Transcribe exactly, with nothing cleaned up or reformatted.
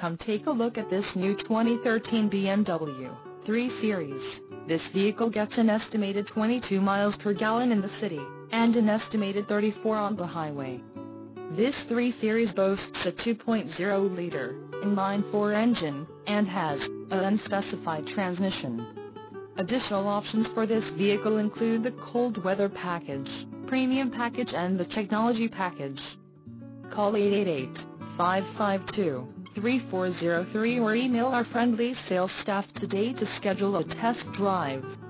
Come take a look at this new twenty thirteen B M W three Series. This vehicle gets an estimated twenty-two miles per gallon in the city, and an estimated thirty-four on the highway. This three Series boasts a two point oh liter inline-four engine, and has an unspecified transmission. Additional options for this vehicle include the cold weather package, premium package and the technology package. Call eight eight eight, five five two, three four zero three or email our friendly sales staff today to schedule a test drive.